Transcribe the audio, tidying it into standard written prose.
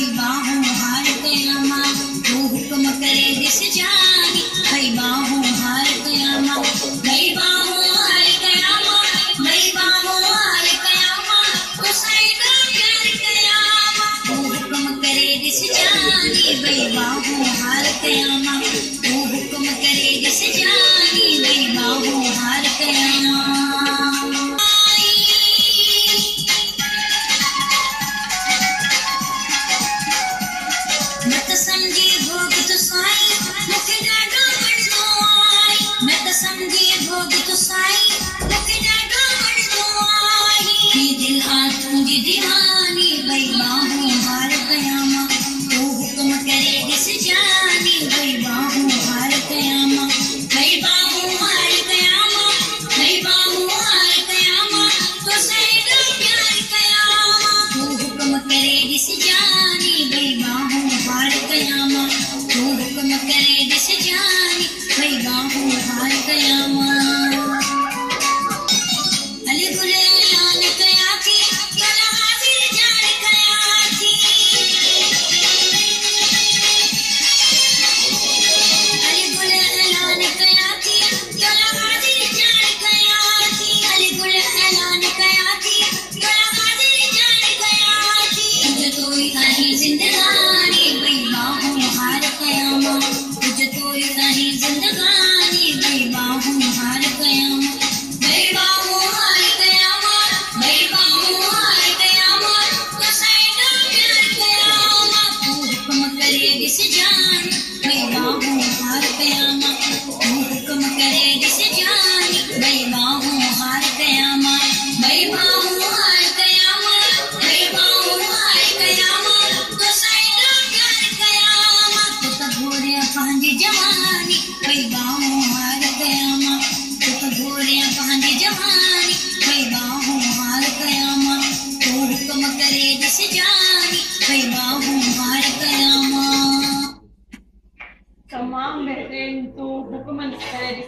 भई बाहों हार कयामा तू हुक्म करे दिस जानी भई बाहों हार कयामा भई बाहों हार कयामा भई बाहों हार कयामा तो साईदा प्यार कयामा तू हुक्म करे दिस जानी भई बाहों हार कयामा तू हुक्म करे दिस जानी भई बाहों हार कयामा मत समझी भोग तो साईं मुखे ॾाढो वणंदो आहे मत समझी भोग तो साईं मुखे ॾाढो वणंदो आहे ही दिल आ तुंहिंजी दीवानी भई बाहों हार कयामा तू हुक्म करे ॾिस जानी भई बाहों हार कयामा भई बाहों हार कयामा भई बाहों हार कयामा तो साईदा प्यार कयामा तू हुक्म करे ॾिस जानी भई बाहों हार कयामा तू हुक्म करे ॾिस जानी भई बाहों हार कयामा अली गुले ऐलान कया थी कला हाज़िर जान कया थी अली गुले ऐलान कया थी कला हाज़िर जान कया थी अली गुले ऐलान कया थी कला हाज़िर जान कया थी तुझ तो ही आहे जिंदगानी भई बाहों हार कयामा तुझ तो ही आहे जिंदगानी भई बाहों हार कयामा भई बाहों हार कयामा भई बाहों हार कयामा तो साईदा प्यार कयामा तू हुक्म करे ॾिस जानी भई बाहों हार कयामा तू हुक्म करे ॾिस जानी भई बाहों हार कयामा भई बाहों हार कयामा भई बाहों हार कयामा तो साईदा प्यार कयामा तो घोरिया पंहिंजी जवानी भई बाहों हार कयामा तो घोरिया पंहिंजी जवानी भई बाहों हार कयामा तू हुक्म करे ॾिस जानी भई बाहों हार कयामा तमाम बेहतरीन। तो हुक्म करे